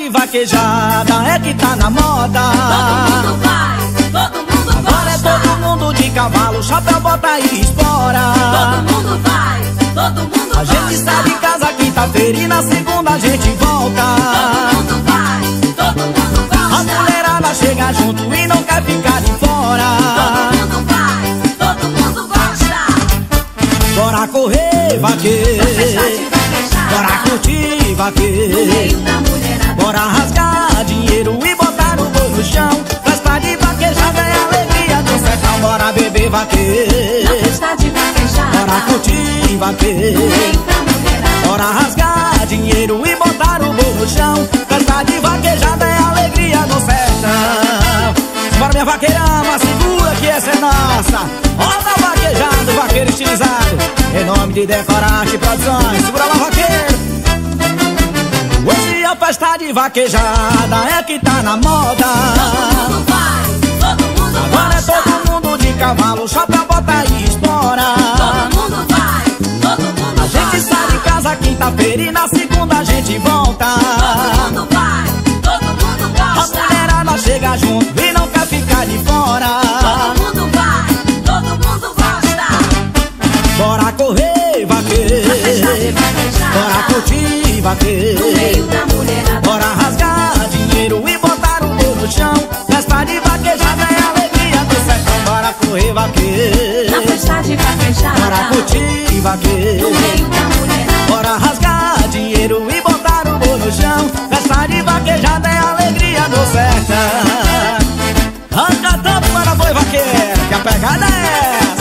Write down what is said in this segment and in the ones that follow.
de vaquejada é que tá na moda. Todo mundo vai, todo mundo gosta. Agora é todo mundo de cavalo, chapéu, bota e espora. Todo mundo vai, todo mundo gosta. A gente sai de casa quinta-feira e na segunda a gente volta. Todo mundo vai, todo mundo gosta. A mulherada chega junto e não quer ficar de fora. Todo mundo vai, todo mundo gosta. Bora correr, vaqueiro. Bora curtir, No vaqueiro. meio da mulherada. Bora rasgar dinheiro e botar o boi no chão. Festa de vaquejada é alegria do sertão. Bora beber, Na vaqueiro. festa de vaquejada. Bora curtir, No vaqueiro. meio da mulherada. Bora rasgar dinheiro e botar o boi no chão. Festa de vaquejada é alegria do sertão. Bora, minha vaqueirama, segura que essa é nossa. Roda vaquejado, vaqueiro estilizado. Em nome de Decorate Produções. Segura lá, vaqueiro. Hoje a festa de vaquejada é que tá na moda. Todo mundo vai, todo mundo Agora é gosta. todo mundo de cavalo, chapéu, bota e espora. Todo mundo vai, todo mundo A gente gosta. sai de casa quinta-feira e na segunda a gente volta. Todo mundo vai, todo mundo A gosta. mulherada chega junto e não quer ficar de fora. Todo mundo vai, todo mundo gosta. Bora correr, vaqueiro. Festa de vaquejada. Bora curtir, No vaqueiro. meio da mulherada. Bora rasgar dinheiro e botar o boi no chão. Festa de vaquejada é alegria do sertão. Bora correr, Na vaqueiro. festa de vaquejada. Bora curtir, No vaqueiro. meio da mulherada. Bora rasgar dinheiro e botar o boi no chão. Festa de vaquejada é alegria do sertão. Arranca tampa para boi vaqueiro, que a pegada é essa.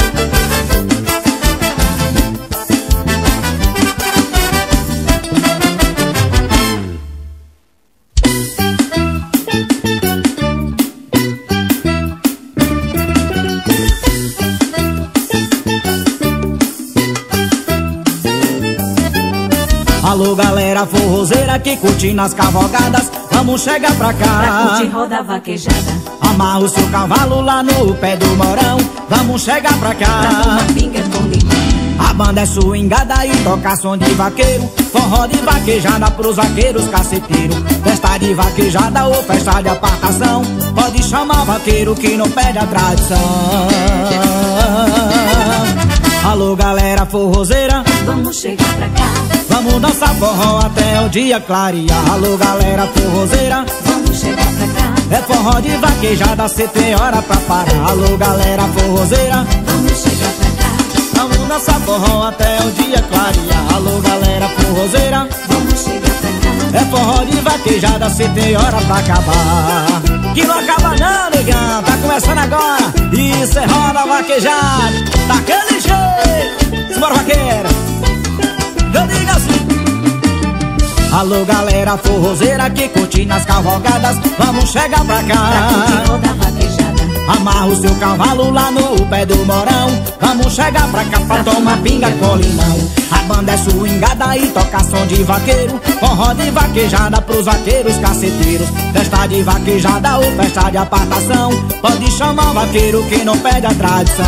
Alô, galera forrozeira que curte nas cavalgadas, vamos chegar pra Pra curtir cá. roda vaquejada. Amarra o seu cavalo lá no pé do morão, vamos chegar pra Pra cá. tomar pinga com limão. A banda é swingada e toca som de vaqueiro, forró de vaquejada pros vaqueiros caceteiros. Festa de vaquejada ou festa de apartação, pode chamar vaqueiro que não perde a tradição. Alô, galera forrozeira, Vamos chegar pra cá. vamos dançar forró até o dia clarear. Alô, galera forrozeira, Vamos chegar pra cá. é forró de vaquejada, cê tem hora pra parar. Alô, galera forrozeira, Vamos chegar pra cá. vamos dançar forró até o dia clarear. Alô, galera forrozeira, Vamos chegar pra cá. é forró de vaquejada, cê tem hora pra acabar. Que não acaba não, negão, tá começando agora. Isso é roda vaquejada, daquele jeito. Simbora, vaqueira. Eu digo assim. Alô, galera forrozeira que curte nas cavalgadas, vamos chegar pra Pra cá. curtir roda vaquejada. Amarra o seu cavalo lá no pé do morão, vamos chegar pra cá pra tomar pinga com limão. A banda é swingada e toca som de vaqueiro, forró de vaquejada pros vaqueiros caceteiros. Festa de vaquejada ou festa de apartação, pode chamar vaqueiro que não perde a tradição.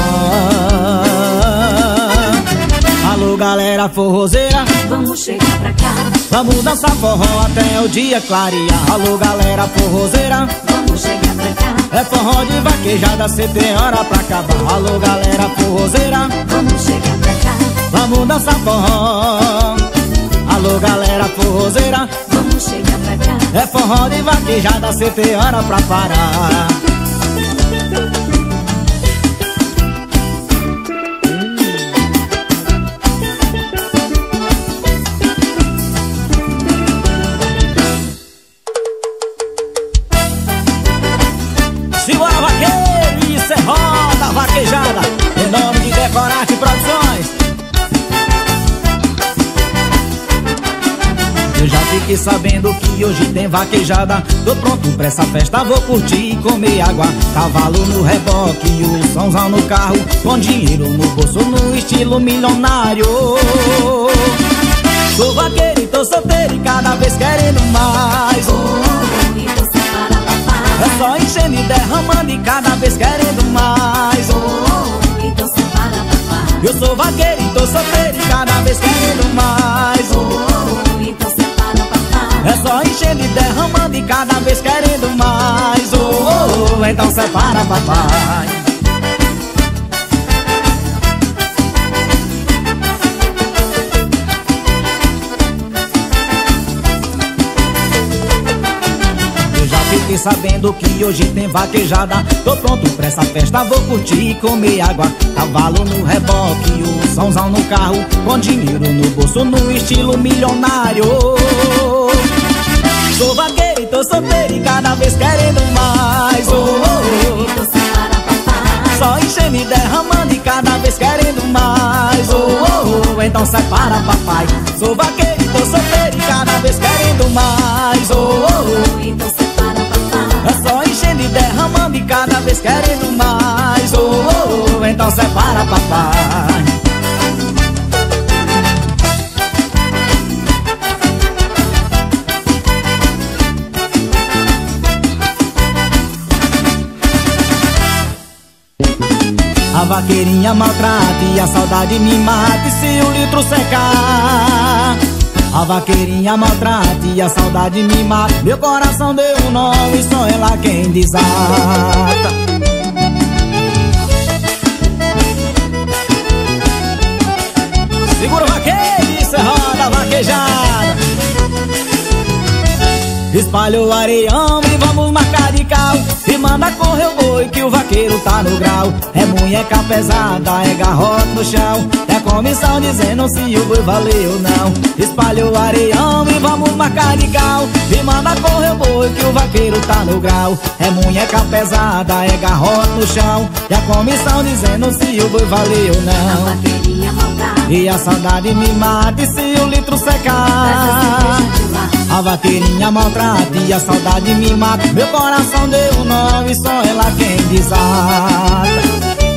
Alô, galera forrozeira, Vamos chegar pra cá. vamos dançar forró até o dia clarear. Alô, galera forrozeira, Vamos chegar pra cá. é forró de vaquejada, cê tem hora pra acabar. Alô, galera forrozeira, Vamos chegar pra cá. vamos dançar forró. Alô, galera forrozeira, Vamos chegar pra cá. é forró de vaquejada, cê tem hora pra parar. Simbora, vaqueiro, isso é roda vaquejada, em nome de Decorate Produções. Eu já fiquei sabendo que hoje tem vaquejada, tô pronto pra essa festa, vou curtir e comer água. Cavalo no reboque, o somzão no carro, com dinheiro no bolso, no estilo milionário. Sou vaqueiro e tô solteiro e cada vez querendo mais. Oh, e você para papai. É só enchendo e derramando e cada vez querendo mais. Oh, e você para papai. Eu sou vaqueiro e tô solteiro e cada vez querendo mais. Oh, e você para papai. É só enchendo e derramando e cada vez querendo mais. Oh, oh, oh, então separa, papai. Fiquei sabendo que hoje tem vaquejada. Tô pronto pra essa festa, vou curtir e comer água. Cavalo no reboque, o somzão no carro, com dinheiro no bolso, no estilo milionário. Sou vaqueiro e tô solteiro e cada vez querendo mais. Oh, oh, oh. Só enchendo e derramando e cada vez querendo mais. Oh, oh, oh, então separa, papai. Sou vaqueiro e tô solteiro e cada vez querendo mais. Oh, oh, oh, então separa. É só enchendo e derramando e cada vez querendo mais. Oh, oh, oh, então separa, papai. A vaqueirinha maltrata e a saudade me mata. E se o litro secar, a vaqueirinha maltrata e a saudade me mata. Meu coração deu um nó e só ela quem desata. Segura o vaqueiro e cê roda a vaquejada. Espalha o areião e vamos marcar de cal. E manda correr o boi que o vaqueiro tá no grau. É munheca pesada, é garrote no chão. É comissão dizendo se o boi valeu ou não. Espalha o areião e vamos marcar de cal. E manda correr o boi que o vaqueiro tá no grau. É munheca pesada, é garrote no chão. E a comissão dizendo se o boi valeu ou não. A vaqueirinha maldada e a saudade me mata. E se o litro secar, a vaqueirinha maltrata e a saudade me mata. Meu coração deu um nó e só ela quem desata.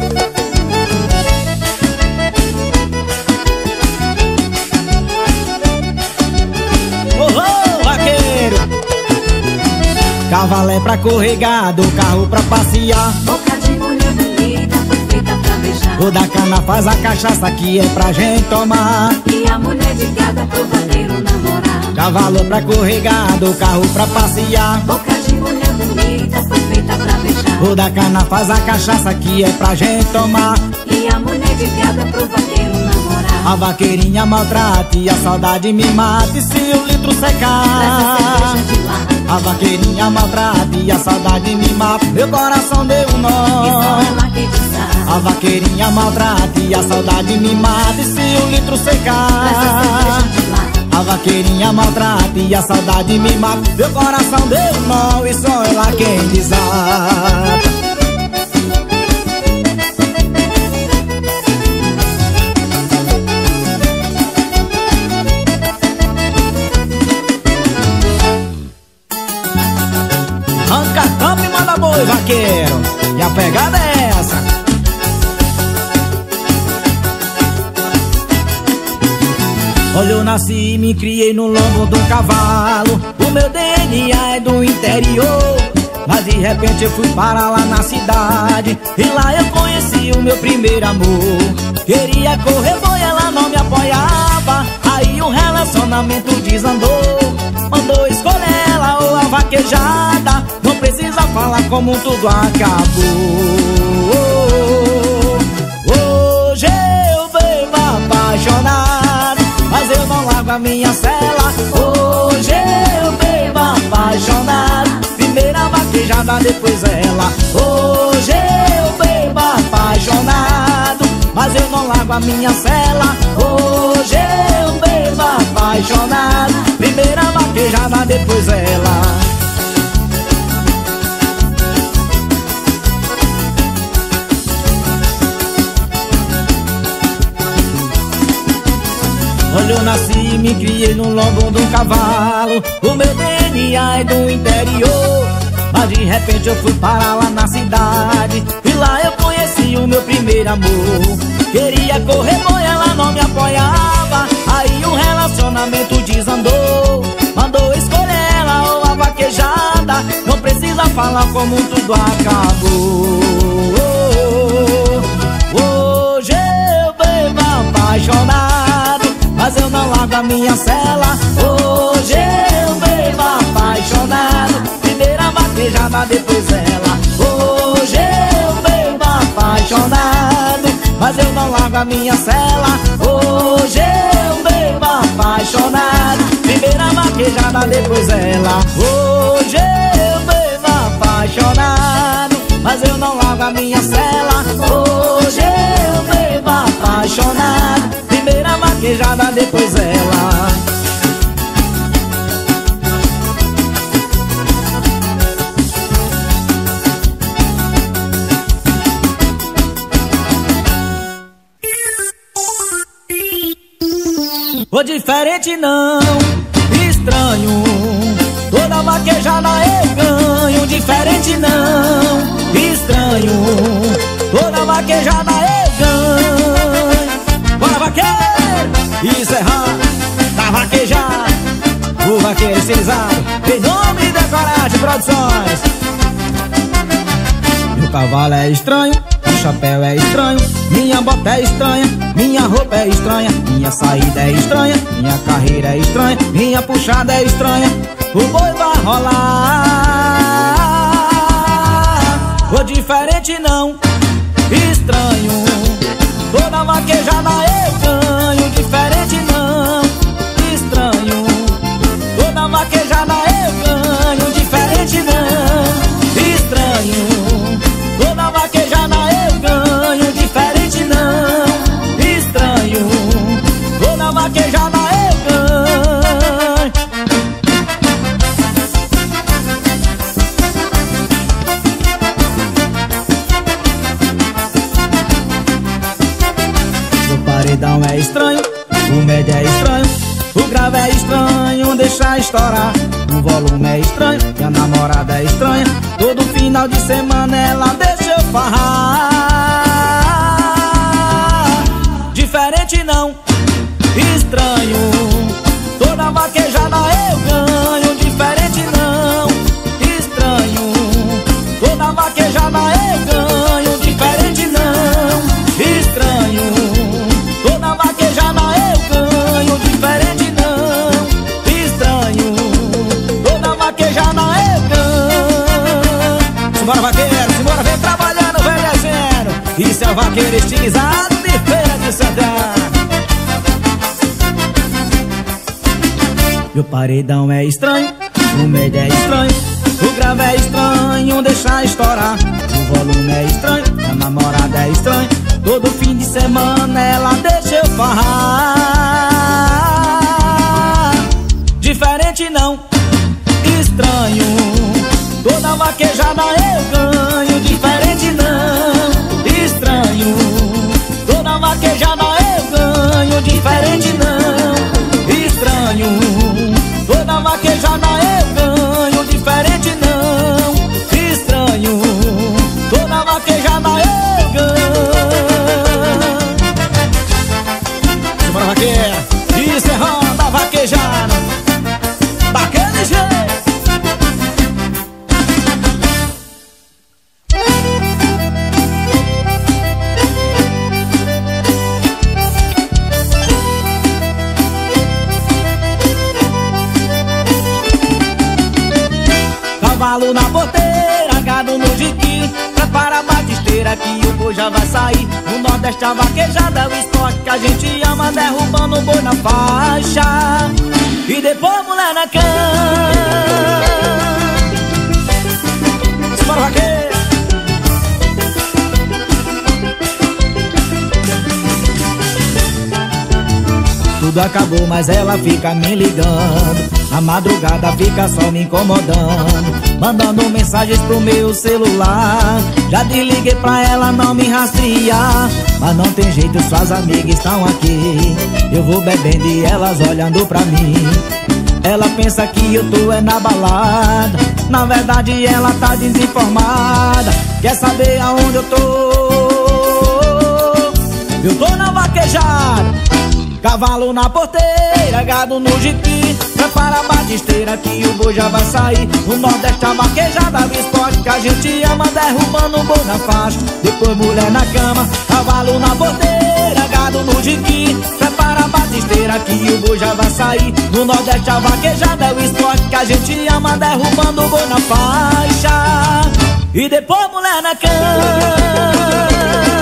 Oh, oh, vaqueiro! Cavalo é pra correr gado, carro pra passear. Boca de mulher bonita, perfeita pra beijar. O da cana faz a cachaça que é pra gente tomar. E a mulher de gado é pro vaqueiro namorar. Cavalo pra correr gado, carro pra passear. Boca de mulher bonita, perfeita pra beijar. O da cana faz a cachaça que é pra gente tomar. E a mulher de gado é pro vaqueiro namorar. A vaqueirinha maltrata e a saudade me mata. E se o litro secar, a vaqueirinha maltrata e a saudade me mata. Meu coração deu um nó. A vaqueirinha maltrata e a saudade me mata. E se o litro secar, a vaqueirinha maltrata e a saudade me mata. Meu coração deu um nó e só ela quem desata. Arranca a tampa e manda boi, vaqueiro. E a pegada é essa. Olha, eu nasci e me criei no lombo de um cavalo. O meu DNA é do interior, mas de repente eu fui para lá na cidade. E lá eu conheci o meu primeiro amor. Queria correr boi, ela não me apoiava. Aí o relacionamento desandou. Mandou escolher ela ou a vaquejada. Não precisa falar como tudo acabou. Hoje eu bebo apaixonado, mas eu não largo a minha cela. Hoje eu bebo apaixonado, primeira vaquejada, depois ela. Hoje eu bebo apaixonado, mas eu não largo a minha cela. Hoje eu bebo apaixonado, primeira vaquejada, depois ela. Olha, eu nasci e me criei no lombo de um cavalo. O meu DNA é do interior, mas de repente eu fui para lá na cidade. E lá eu conheci o meu primeiro amor. Queria correr boi, ela não me apoiava. Aí o relacionamento desandou. Mandou escolher ela ou a vaquejada. Não precisa falar como tudo acabou. Hoje eu bebo apaixonado, mas eu não largo a minha cela. Hoje eu bebo vaquejada, depois ela. Hoje eu bebo apaixonado, mas eu não largo a minha cela. Hoje eu bebo apaixonado, primeira vaquejada, depois ela. Hoje eu bebo apaixonado, mas eu não largo a minha cela. Hoje eu bebo apaixonado, primeira vaquejada, depois ela. Ô diferente não, estranho, toda vaquejada eu ganho. Diferente não, estranho, toda vaquejada eu ganho. Bora vaqueiro, isso é errado, tá vaquejado. O vaqueiro estilizado, em nome de Coragem Produções. Meu cavalo é estranho, meu chapéu é estranho, minha bota é estranha, minha roupa é estranha, minha saída é estranha, minha carreira é estranha, minha puxada é estranha. O boi vai rolar. Ô diferente não, estranho, toda vaquejada eu ganho. Diferente não, estranho, toda vaquejada eu ganho. Diferente não, estranho, toda vaquejada eu ganho. Diferente não, estranho, toda vaquejada eu ganho. O paredão é estranho, o médio é estranho, o grave é estranho, deixa estourar. O volume é estranho, minha namorada é estranha, todo final de semana ela deixa eu farrar. Diferente não, estranho, toda vaquejada eu ganho. Diferente não, estranho, toda vaquejada eu ganho. Diferente não, estranho, toda vaquejada eu ganho. Diferente não, estranho, toda vaquejada eu ganho. Simbora vaqueiro, simbora, vem trabalhando, vem descendo. Isso é o vaqueiro estilizado de Feira de Santana. Meu paredão é estranho, o médio é estranho, o grave é estranho, deixa estourar. O volume é estranho, a namorada é estranha, todo fim de semana ela deixa eu farrar. Diferente não, estranho, toda vaquejada eu ganho. Diferente não, estranho, toda vaquejada eu ganho. Diferente não, estranho, toda vaquejada eu ganho. Diferente não, estranho, toda vaquejada eu ganho. Simbora vaqueira, isso é roda vaquejada, daquele jeito. Cavalo na porteira, gado no jiqui, prepara a batisteira que o boi já vai sair. O Nordeste a vaquejada é o esporte que a gente ama, derrubando o boi na faixa e depois mulher na cama. Simbora vaqueiro. Tudo acabou, mas ela fica me ligando, na madrugada fica só me incomodando, mandando mensagens pro meu celular. Já desliguei pra ela não me rastrear, mas não tem jeito, suas amigas estão aqui. Eu vou bebendo e elas olhando pra mim. Ela pensa que eu tô é na balada, na verdade ela tá desinformada. Quer saber aonde eu tô? Eu tô na vaquejada, cavalo na porteira, gado no jiqui, prepara a batisteira que o boi já vai sair. O Nordeste a vaquejada, o esporte que a gente ama, derrubando o boi na faixa, depois mulher na cama. Cavalo na porteira, gado no jiqui, prepara a batisteira batisteira que o boi já vai sair. No Nordeste a vaquejada é o esporte que a gente ama, derrubando o boi na faixa e depois mulher na cama.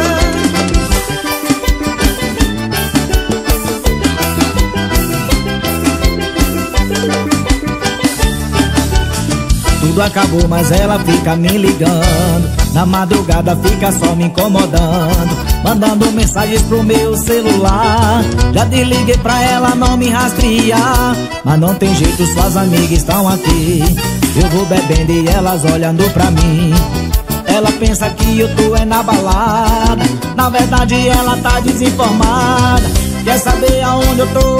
Tudo acabou, mas ela fica me ligando. Na madrugada fica só me incomodando, mandando mensagens pro meu celular. Já desliguei pra ela não me rastrear, mas não tem jeito, suas amigas estão aqui. Eu vou bebendo e elas olhando pra mim. Ela pensa que eu tô na balada, na verdade ela tá desinformada. Quer saber aonde eu tô?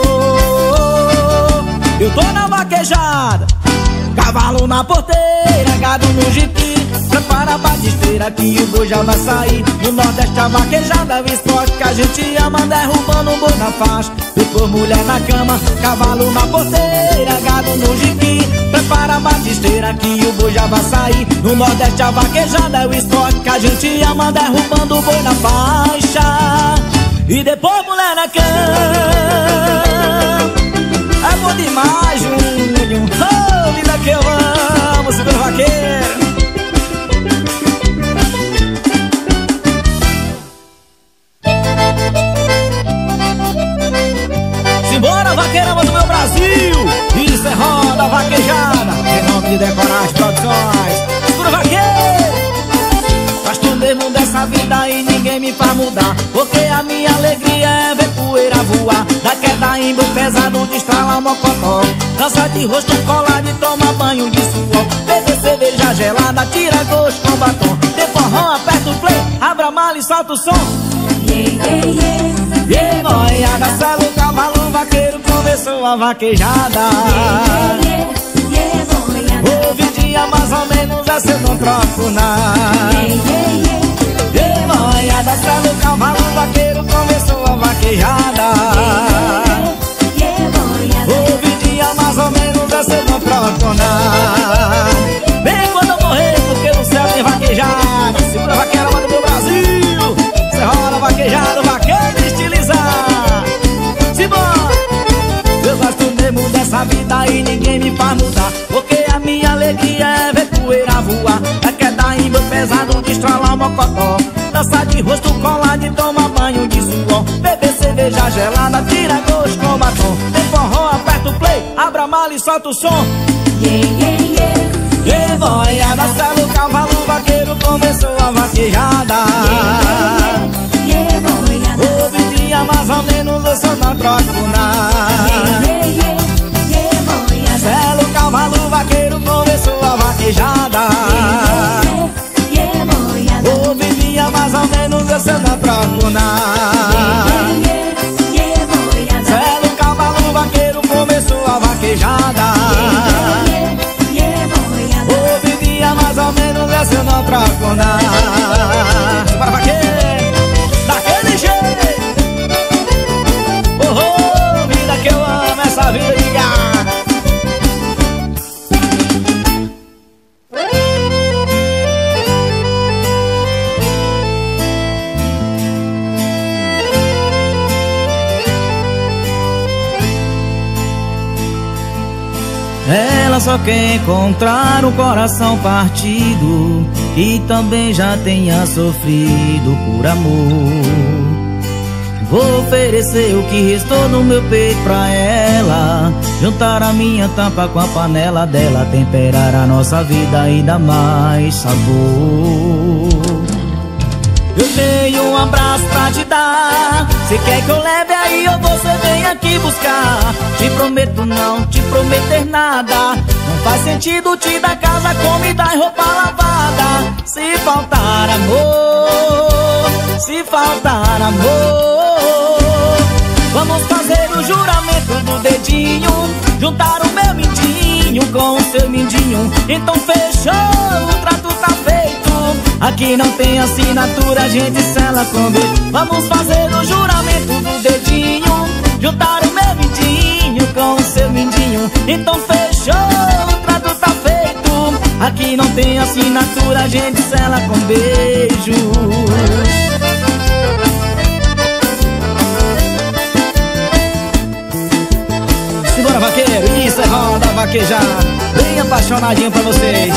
Eu tô na vaquejada, cavalo na porteira, gado no jipe. Prepara a batisteira que o boi já vai sair. No Nordeste a vaquejada é o esporte que a gente ama, derrubando o boi na faixa, depois mulher na cama. Cavalo na porteira, gado no jipe. Prepara a batisteira que o boi já vai sair. No Nordeste a vaquejada é o esporte que a gente ama, derrubando o boi na faixa e depois mulher na cama. É bom demais, Júnior. Oh, vida que eu amo, segura vaqueiro. Simbora, vaqueirama do meu Brasil. Isso é roda vaquejada, em nome de Decoragem Produções. Segura vaqueiro. Faz tudo mesmo dessa vida e ninguém me faz mudar, porque a minha alegria é ver poeira voar. Da queda em boi pesado, de estralar mocotó, dança de rosto colado e toma banho de suor. Bebe cerveja gelada, tira gosto com batom. De forró, aperta o play, abra a mala e solta o som. E noiada, sela o cavalo, vaqueiro começou a vaquejada. Houve dia mais ou menos, essa eu não troco nada. E noiada, sela o cavalo, vaqueiro começou a vaquejada. Houve dia mais ou menos, essa eu não troco nada. Bem quando eu morrer, porque no céu tem vaquejada. Segura a vaqueira lá do meu Brasil. Cê rola vaquejada, vaqueiro estilizar. Simbora! Eu gosto mesmo dessa vida e ninguém me faz mudar, porque a minha alegria é ver poeira voar. É queda em boi pesado, de estralar mocotó, dança de rosto colado e toma banho de suor. Beber cerveja gelada, tira gosto com batom. Tem forró, aperta o play, abra a mala e solta o som. E boiada, sela o cavalo, vaqueiro começou a vaquejada. Houve dia mais ou menos, eu só não troco nada. Sela o cavalo, vaqueiro começou a vaquejada. Houve dia mais ou menos, eu só não troco nada. Sela o cavalo, vaqueiro começou a vaquejada. Houve dia mais ou menos, essa eu não troco nada. Para vaqueiro, daquele jeito. Oh, vida que eu amo, essa vida de gado. Ela só quer encontrar um coração partido, que também já tenha sofrido por amor. Vou oferecer o que restou no meu peito pra ela, juntar a minha tampa com a panela dela, temperar a nossa vida ainda mais sabor. Eu tenho um abraço pra te dar, cê quer que eu leve aí ou você vem aqui buscar? Te prometo não te prometer nada, não faz sentido te dar casa, comida e roupa lavada. Se faltar amor, se faltar amor, vamos fazer o juramento do dedinho, juntar o meu mindinho com o seu mindinho. Então fechou, o trato tá feito. Aqui não tem assinatura, a gente sela com beijo. Vamos fazer o juramento do dedinho, juntar o meu mindinho com o seu mindinho. Então fechou, o trato tá feito. Aqui não tem assinatura, a gente sela com beijo. Bora vaqueiro, isso é roda vaquejada, bem apaixonadinho pra vocês.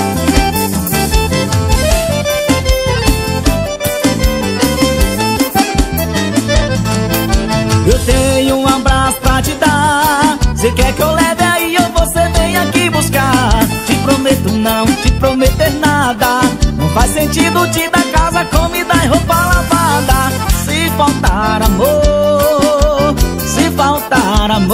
Eu tenho um abraço pra te dar. Cê quer que eu leve aí ou você vem aqui buscar? Te prometo não te prometer nada. Não faz sentido te dar casa, comida e roupa lavada. Se faltar amor, se faltar amor,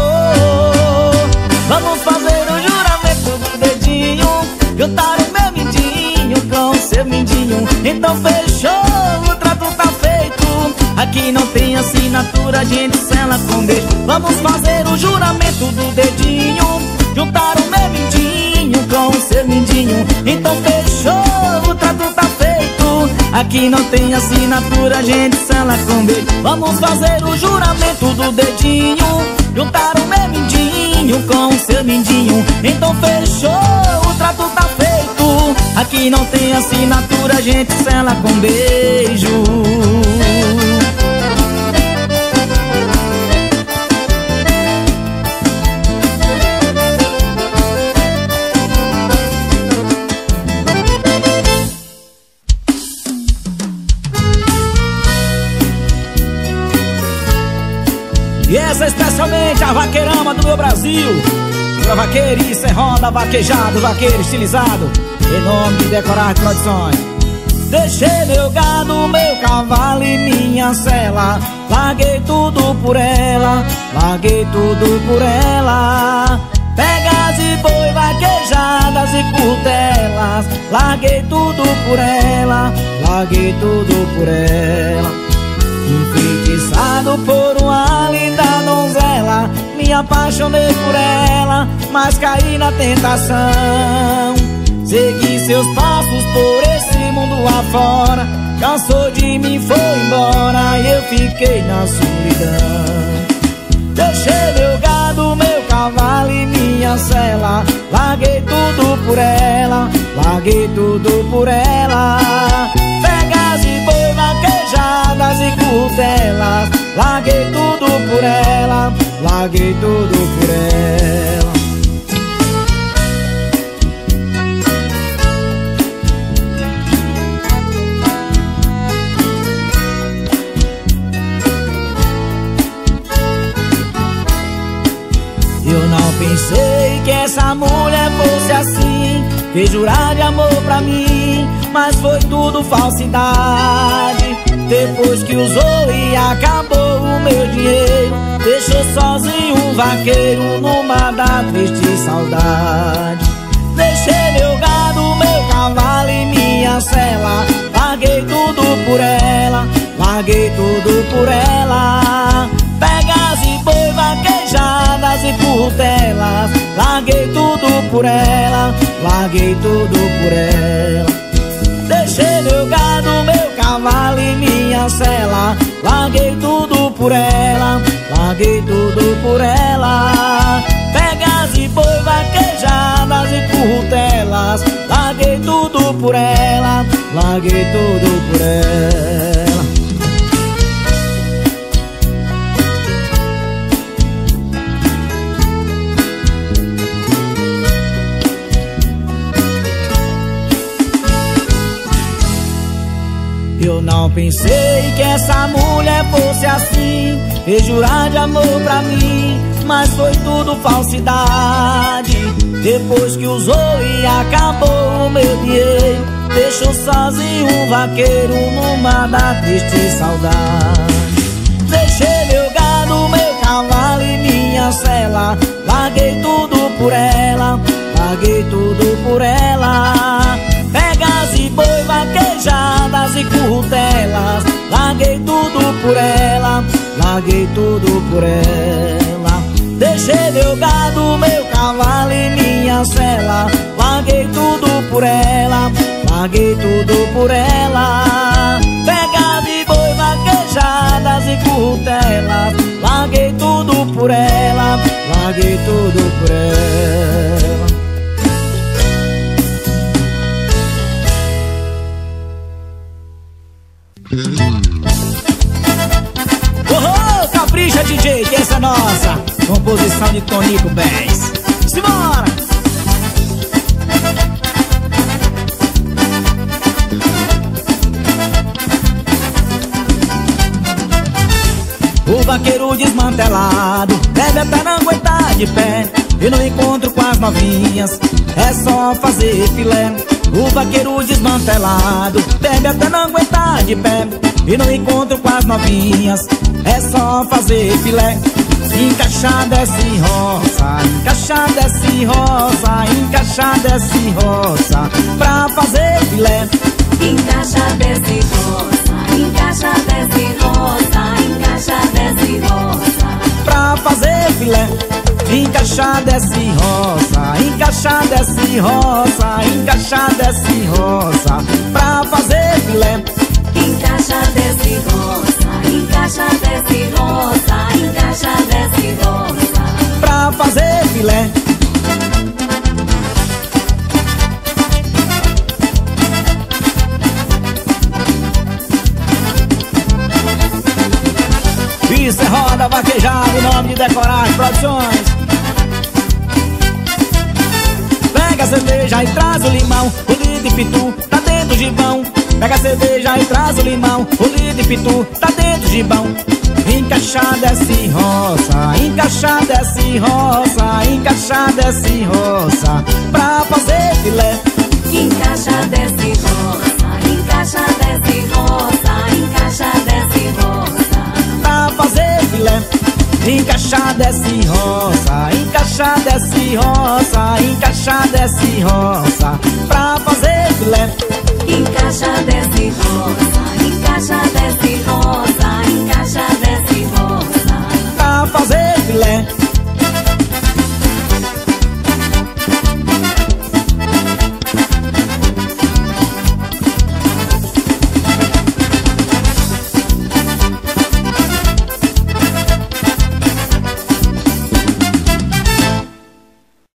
vamos fazer o juramento do dedinho, juntar o meu mindinho com o seu mindinho. Então fechou, o trato tá feito. Aqui não tem assinatura, a gente sela com beijo. Vamos fazer o juramento do dedinho, juntar o meu mindinho com o seu mindinho. Então fechou, o trato tá feito. Aqui não tem assinatura, a gente sela com beijo. Vamos fazer o juramento do dedinho, juntar o meu mindinho com o seu mindinho. Então fechou, o trato tá feito. Aqui não tem assinatura, a gente sela com beijo. E essa é especialmente a vaqueirama do meu Brasil. Pra vaqueiro, isso é roda vaquejado, vaqueiro estilizado, em nome de Decorar Produções. Deixei meu gado, meu cavalo e minha sela. Larguei tudo por ela, larguei tudo por ela. Pegas e boi, vaquejadas e curtelas. Larguei tudo por ela, larguei tudo por ela. Enfeitiçado por uma linda donzela, me apaixonei por ela, mas caí na tentação. Segui seus passos por esse mundo afora, cansou de mim, foi embora e eu fiquei na solidão. Deixei meu gado, meu cavalo e minha sela. Larguei tudo por ela, larguei tudo por ela. Pegas e boi, vaquejadas e curtelas. Larguei tudo por ela, larguei tudo por ela. Eu não pensei que essa mulher fosse assim, fez jurar de amor pra mim, mas foi tudo falsidade. Depois que usou e acabou o meu dinheiro, deixou sozinho um vaqueiro numa da triste saudade. Deixei meu gado, meu cavalo e minha sela. Larguei tudo por ela, larguei tudo por ela. Pegas e boi, vaquejadas e curtelas. Larguei tudo por ela, larguei tudo por ela. Deixei meu gado, meu cavalo e minha sela. Larguei tudo por ela, larguei tudo por ela. Pegas e boi, vaquejadas e curtelas. Larguei tudo por ela, larguei tudo por ela. Eu não pensei que essa mulher fosse assim, fez jurar de amor pra mim, mas foi tudo falsidade. Depois que usou e acabou o meu dinheiro, deixou sozinho um vaqueiro numa da triste saudade. Deixei meu gado, meu cavalo e minha sela. Larguei tudo por ela, larguei tudo por ela. Pegas e boi, vaquejadas e curtelas. Larguei tudo por ela, larguei tudo por ela. Deixei meu gado, meu cavalo e minha sela. Larguei tudo por ela, larguei tudo por ela. Pegas e boi, vaquejadas e curtelas. Larguei tudo por ela, larguei tudo por ela. Oh, capricha DJ, que essa é nossa composição de Tonico Bens. Simbora! O vaqueiro desmantelado deve até não aguentar de pé. E no encontro com as novinhas é só fazer filé. O vaqueiro desmantelado deve até não aguentar de pé. E no encontro com as novinhas é só fazer filé. Encaixar desce roça, encaixar desce roça, encaixar desce roça pra fazer filé. Encaixa, desce roça, encaixa, desce roça, encaixa, desce roça pra fazer filé. Encaixar desce roça, encaixar desce roça, encaixar desce roça pra fazer filé. Encaixa, desce roça, encaixa, desce roça, encaixa, desce roça pra fazer filé. Isso é roda vaquejada, em nome de Decoragem Produções. Pega a cerveja e traz o limão, o litro de pitu tá dentro do gibão. Pega a cerveja e traz o limão, o litro de pitu tá dentro do gibão. Encaixar desce roça, encaixar desce roça, encaixar desce roça pra fazer filé. Encaixa, desce roça, encaixa, desce roça, encaixa, desce roça pra fazer filé. Encaixar desce roça, encaixar desce roça, encaixar desce roça pra fazer filé. Encaixa, desce roça, encaixa, desce roça, encaixa,